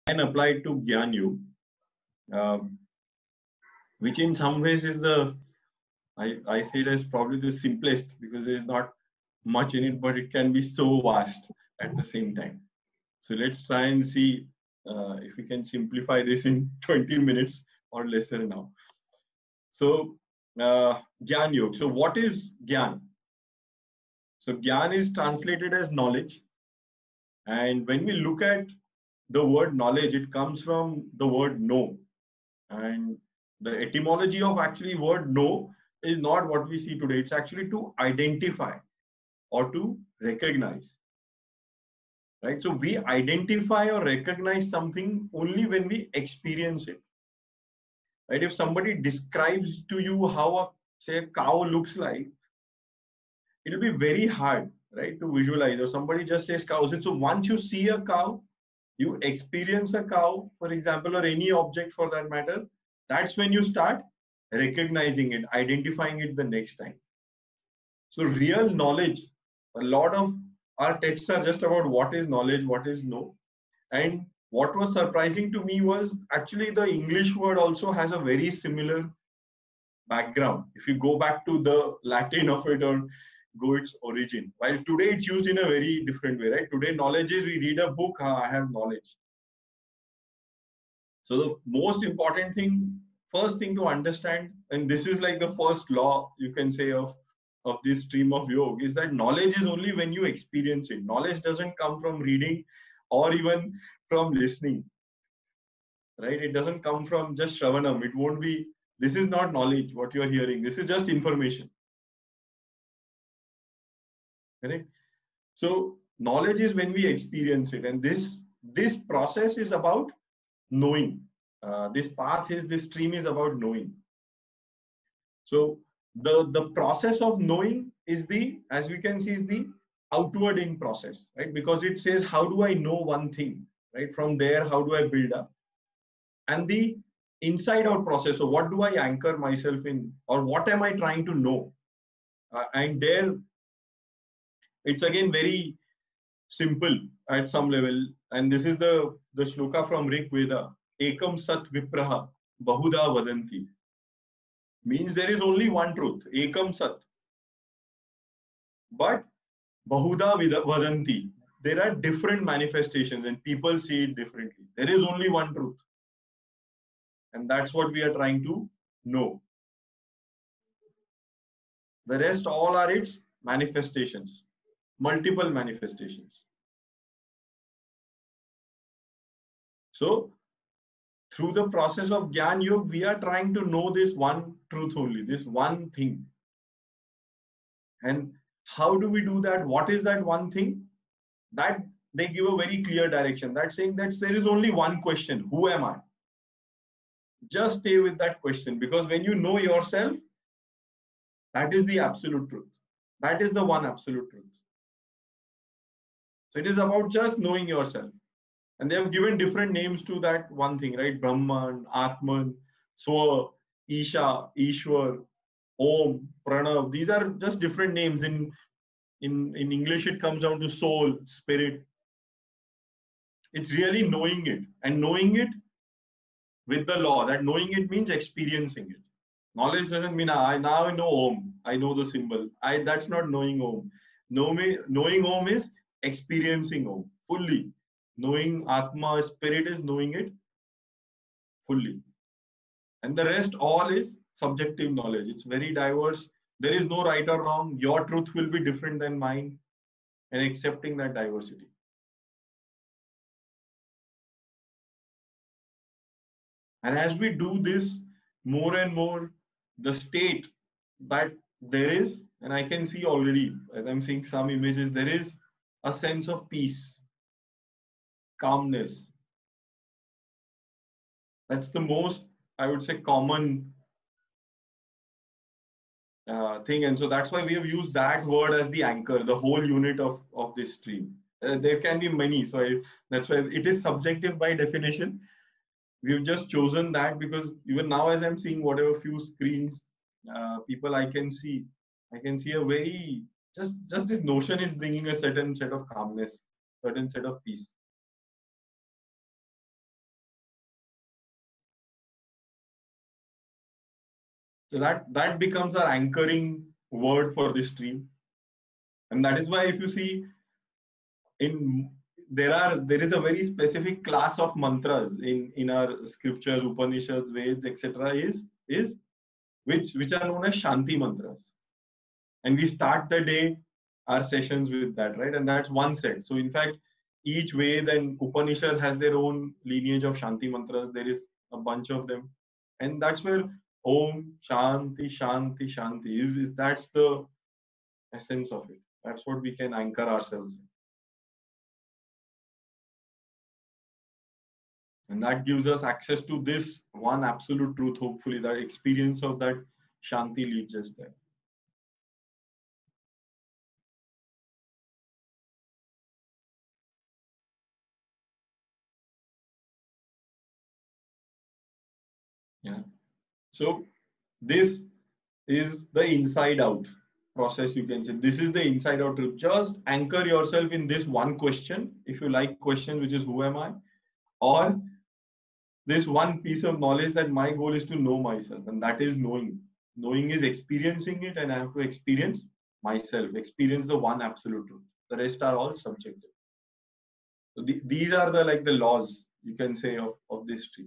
and applied to Gyan Yoga, which in some ways is I say it as probably the simplest because there is not much in it, but it can be so vast at the same time. So let's try and see if we can simplify this in 20 minutes or lesser now. So Gyan Yoga. So what is Gyan? So Gyan is translated as knowledge. And when we look at the word knowledge, it comes from the word know. And the etymology of actually word know is not what we see today. It's actually to identify or to recognize. Right? So we identify or recognize something only when we experience it. Right? If somebody describes to you how say a cow looks like, it'll be very hard, right, to visualize. Or somebody just says cows. So once you see a cow, you experience a cow, for example, or any object for that matter, that's when you start recognizing it, identifying it the next time. So real knowledge, a lot of our texts are just about what is knowledge, what is know. And what was surprising to me was actually the English word also has a very similar background. If you go back to the Latin of it or go its origin, while today it's used in a very different way, right? Today knowledge is we read a book, I have knowledge. So the most important thing, first thing to understand, and this is like the first law you can say of this stream of yoga, is that knowledge is only when you experience it. Knowledge doesn't come from reading or even from listening, right? It doesn't come from just shravanam. It won't be, this is not knowledge, what you are hearing. This is just information, correct? So knowledge is when we experience it. And this process is about knowing. This path is, this stream is about knowing. So the process of knowing is the, as we can see, is the outward in process, right? Because it says, how do I know one thing, right? From there, how do I build up? And the inside out process. So what do I anchor myself in, or what am I trying to know? And there, it's again very simple at some level. And this is the shloka from Rig Veda. Ekam sat vipraha bahuda vadanti. Means there is only one truth. Ekam sat. But bahuda vadanti. There are different manifestations and people see it differently. There is only one truth. And that's what we are trying to know. The rest all are its manifestations, multiple manifestations. So through the process of Gyan Yoga, we are trying to know this one truth only, this one thing. And how do we do that? What is that one thing? That they give a very clear direction. That's saying that there is only one question. Who am I? Just stay with that question, because when you know yourself, that is the absolute truth. That is the one absolute truth. So it is about just knowing yourself. And they have given different names to that one thing, right? Brahman, Atman, Swa, Isha, Ishwar, Om, Pranav. These are just different names. In English, it comes down to soul, spirit. It's really knowing it, and knowing it with the law. That knowing it means experiencing it. Knowledge doesn't mean I now know Om. I know the symbol. That's not knowing Om. Knowing Om is experiencing Om fully. Knowing Atma, spirit, is knowing it fully. And the rest all is subjective knowledge. It's very diverse. There is no right or wrong. Your truth will be different than mine, and accepting that diversity. And as we do this more and more, the state that there is, and I can see already, as I'm seeing some images, there is a sense of peace, calmness. That's the most, I would say, common thing. And so that's why we have used that word as the anchor, the whole unit of this stream. There can be many. So that's why it is subjective by definition. We've just chosen that because even now, as I'm seeing whatever few screens, people I can see a very, just this notion is bringing a certain set of calmness, certain set of peace. So that becomes our anchoring word for this stream. And that is why if you see in there is a very specific class of mantras in our scriptures, Upanishads, Veds, etc. is which are known as Shanti mantras. And we start the day, our sessions with that, right? And that's one set. So in fact, each Ved and Upanishad has their own lineage of Shanti mantras. There is a bunch of them. And that's where Om, Shanti, Shanti, Shanti is that's the essence of it. That's what we can anchor ourselves in. And that gives us access to this one absolute truth, hopefully, that experience of that Shanti leads us there. Yeah. So this is the inside out process, you can say. This is the inside out truth. Just anchor yourself in this one question, if you like question, which is who am I? Or this one piece of knowledge that my goal is to know myself, and that is knowing. Knowing is experiencing it, and I have to experience myself, experience the one absolute truth. The rest are all subjective. So these are the like the laws, you can say, of this tree.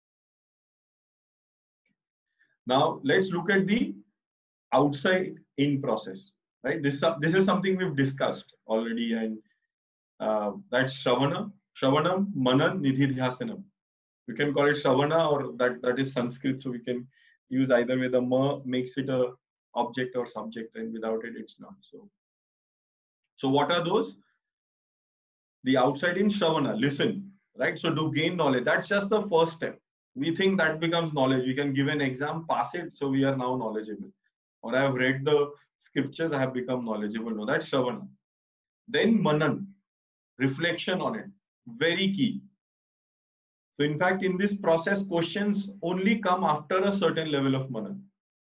Now let's look at the outside in process, right? This is something we've discussed already, and that's Shravanam, Manan, Nididhyasanam. You can call it Shravana, or that is Sanskrit, so we can use either way. The ma makes it a object or subject, and without it, it's not. So what are those? The outside in Shravana, listen, right? So to gain knowledge, that's just the first step. We think that becomes knowledge. We can give an exam, pass it, so we are now knowledgeable. Or I have read the scriptures, I have become knowledgeable. No, that's Shravana. Then Manan, reflection on it, very key. So in fact, in this process, questions only come after a certain level of Manan.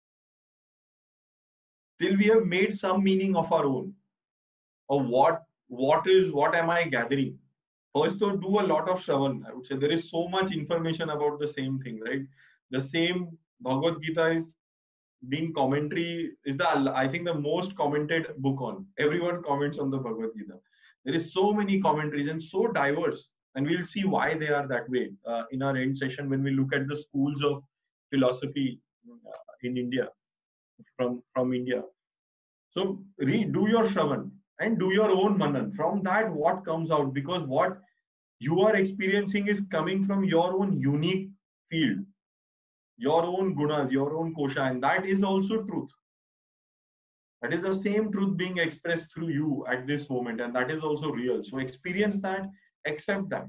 Till we have made some meaning of our own. Or what am I gathering? First, to do a lot of Shravan. I would say there is so much information about the same thing, right? The same Bhagavad Gita is being commentary is I think the most commented book on. Everyone comments on the Bhagavad Gita. There is so many commentaries and so diverse, and we'll see why they are that way in our end session when we look at the schools of philosophy in India, from India. So do your Shravan and do your own Manan. From that, what comes out, because what you are experiencing is coming from your own unique field, your own gunas, your own kosha, and that is also truth. That is the same truth being expressed through you at this moment, and that is also real. So experience that, accept that.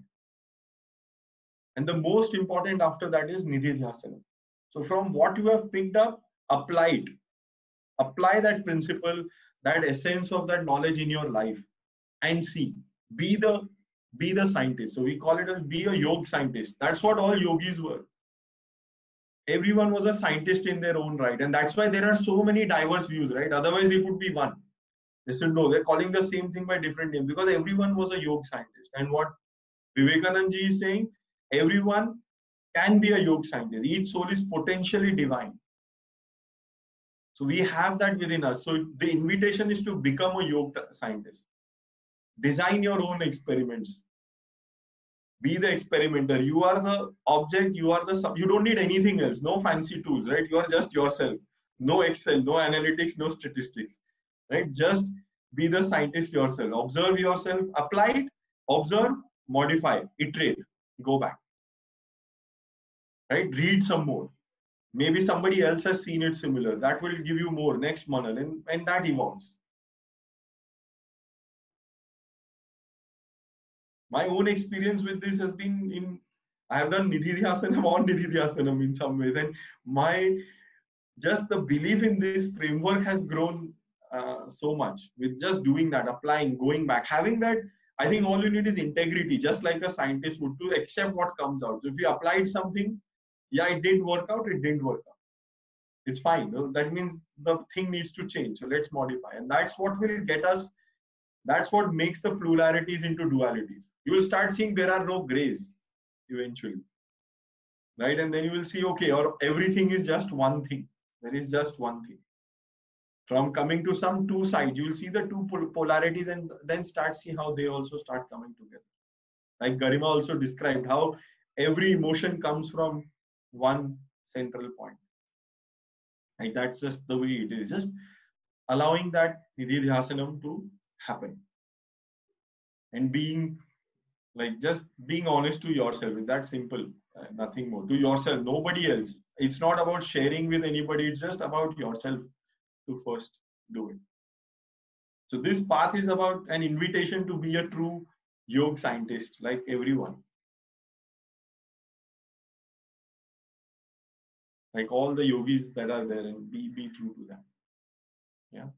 And the most important after that is Nididhyasana. So from what you have picked up, apply it. Apply that principle, that essence of that knowledge in your life, and see. Be the scientist. So we call it as be a yoga scientist. That's what all yogis were. Everyone was a scientist in their own right, and that's why there are so many diverse views, right? Otherwise it would be one. They said no, they're calling the same thing by different names, because everyone was a yoga scientist. And what Vivekananda ji is saying, everyone can be a yoga scientist. Each soul is potentially divine. So we have that within us. So the invitation is to become a yoga scientist. Design your own experiments. Be the experimenter. You are the object. You are the you don't need anything else. No fancy tools, right? You are just yourself. No Excel, no analytics, no statistics, right? Just be the scientist yourself. Observe yourself. Apply it. Observe. Modify. Iterate. Go back. Right? Read some more. Maybe somebody else has seen it similar. That will give you more next Manan, and that evolves. My own experience with this has been I have done Nididhyasanam on Nididhyasanam in some ways, and just the belief in this framework has grown so much with just doing that, applying, going back, having that. I think all you need is integrity, just like a scientist would, to accept what comes out. So if you applied something, yeah, it didn't work out, it didn't work out. It's fine. That means the thing needs to change. So let's modify. And that's what will get us, that's what makes the pluralities into dualities. You will start seeing there are no grays eventually. Right? And then you will see, okay, or everything is just one thing. There is just one thing. From coming to some two sides, you will see the two polarities and then start see how they also start coming together. Like Garima also described how every emotion comes from one central point. Like that's just the way it is. Just allowing that Nididhyasanam to happen. And being like just being honest to yourself. It's that simple. Nothing more. To yourself, nobody else. It's not about sharing with anybody. It's just about yourself to first do it. So this path is about an invitation to be a true yoga scientist, like everyone. Like all the yogis that are there, and be true to that. Yeah.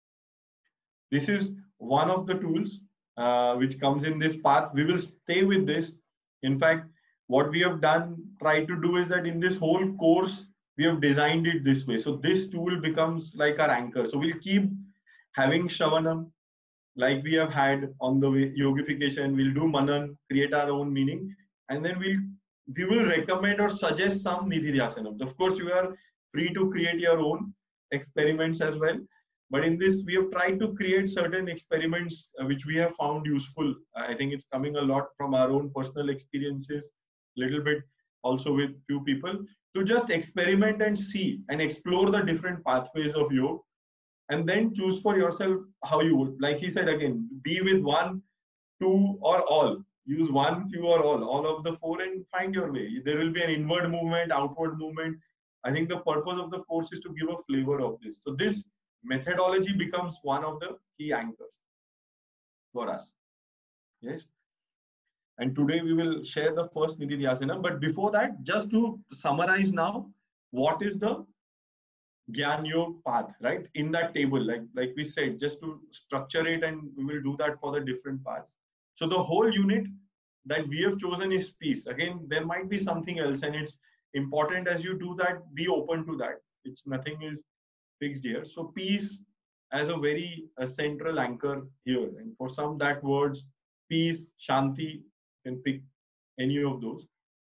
This is one of the tools which comes in this path. We will stay with this. In fact, what we have done, try to do is that in this whole course, we have designed it this way. So this tool becomes like our anchor. So we'll keep having Shravanam like we have had on the yogification. We'll do Manan, create our own meaning, and then we will recommend or suggest some Nididhyasanam. Of course, you are free to create your own experiments as well. But in this, we have tried to create certain experiments which we have found useful. I think it's coming a lot from our own personal experiences, little bit also with few people, to just experiment and see and explore the different pathways of yoga, and then choose for yourself how you would. Like he said again, be with one, two, or all. Use one, few, or all of the four, and find your way. There will be an inward movement, outward movement. I think the purpose of the course is to give a flavor of this. So this methodology becomes one of the key anchors for us. Yes. And today we will share the first Nididhyasana. But before that, just to summarize now, what is the Gyan Yoga path, right? In that table, like we said, just to structure it, and we will do that for the different paths. So the whole unit that we have chosen is peace. Again, there might be something else, and it's important as you do that, be open to that. It's nothing is fixed here. So peace as a very central anchor here. And for some, that words, peace, shanti, you can pick any of those.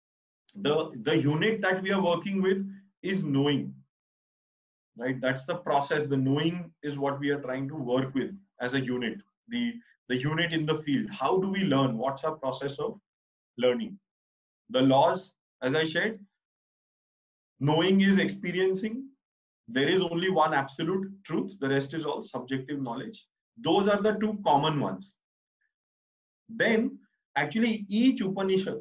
The unit that we are working with is knowing, right? That's the process. The knowing is what we are trying to work with as a unit, the unit in the field. How do we learn? What's our process of learning? The laws, as I said, knowing is experiencing. There is only one absolute truth. The rest is all subjective knowledge. Those are the two common ones. Then actually each Upanishad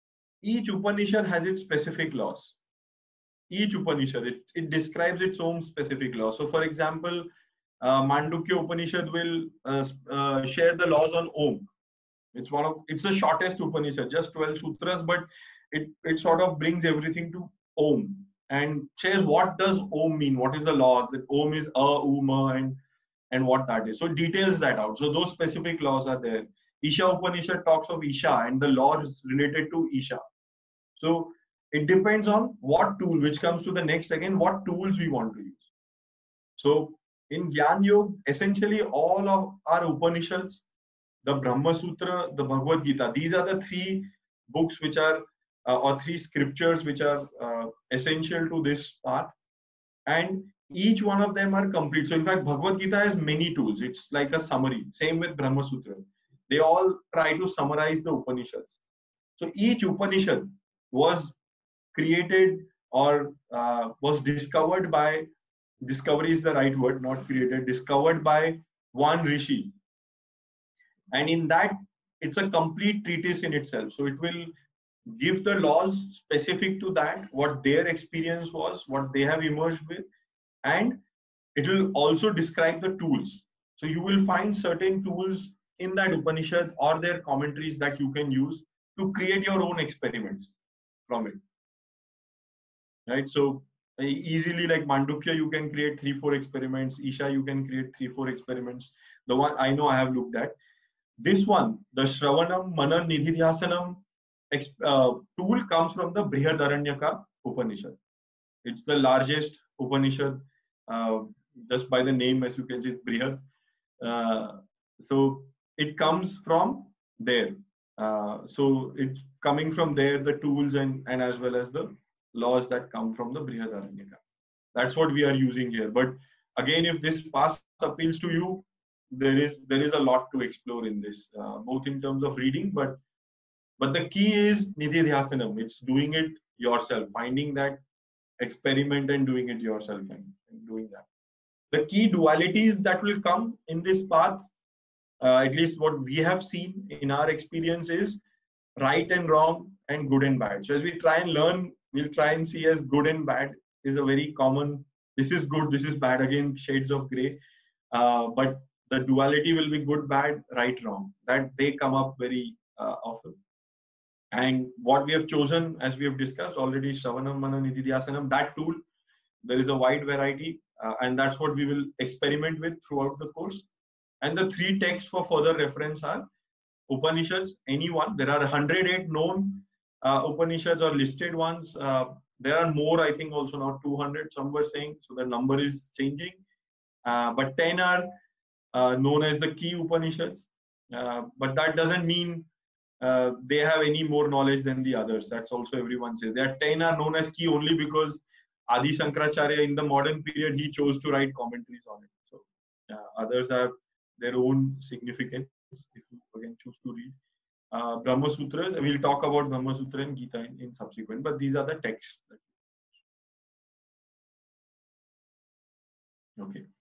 has its specific laws. Each Upanishad, it describes its own specific laws. So for example, Mandukya Upanishad will share the laws on Om. It's the shortest Upanishad, just 12 sutras, but it sort of brings everything to Om and says what does Om mean, what is the law, that Om is uma, and what that is. So it details that out. So those specific laws are there. Isha Upanishad talks of Isha and the laws related to Isha. So it depends on what tool, which comes to the next again, what tools we want to use. So in Gyan Yoga, essentially all of our Upanishads, the Brahma Sutra, the Bhagavad Gita, these are the three books which are, or three scriptures which are essential to this path. And each one of them are complete. So in fact, Bhagavad Gita has many tools. It's like a summary. Same with Brahma Sutra. They all try to summarize the Upanishads. So each Upanishad was created or was discovered by, discovery is the right word, not created, discovered by one Rishi. And in that, it's a complete treatise in itself. So it will give the laws specific to that, what their experience was, what they have emerged with, and it will also describe the tools. So you will find certain tools in that Upanishad or their commentaries that you can use to create your own experiments from it. Right? So easily, like Mandukya, you can create 3-4 experiments. Isha, you can create 3-4 experiments. The one I know I have looked at. This one, the Shravanam, Manan, Nididhyasanam tool comes from the Brihadaranyaka Upanishad. It's the largest Upanishad, just by the name, as you can see, Brihad. So it comes from there. So it's coming from there, the tools and as well as the laws that come from the Brihadaranyaka. That's what we are using here. But again, if this past appeals to you, there is a lot to explore in this, both in terms of reading, but the key is Nidhi Dhyasanam. It's doing it yourself, finding that experiment and doing it yourself and doing that. The key dualities that will come in this path, at least what we have seen in our experience, is right and wrong and good and bad. So as we try and learn, we'll try and see as good and bad is a very common. This is good, this is bad. Again, shades of gray. But the duality will be good, bad, right, wrong. That they come up very often. And what we have chosen, as we have discussed already, Shravanam, Manana, Nididhyasanam, that tool, there is a wide variety, and that's what we will experiment with throughout the course. And the three texts for further reference are Upanishads, any one. There are 108 known Upanishads or listed ones. There are more, I think, also now 200, some were saying, so the number is changing. But 10 are known as the key Upanishads. But that doesn't mean they have any more knowledge than the others. That's also everyone says. There are 10 are known as key only because Adi Shankaracharya in the modern period, he chose to write commentaries on it. So others have their own significance if you again choose to read. Brahma Sutras, we'll talk about Brahma Sutra and Gita in subsequent, but these are the texts. Okay.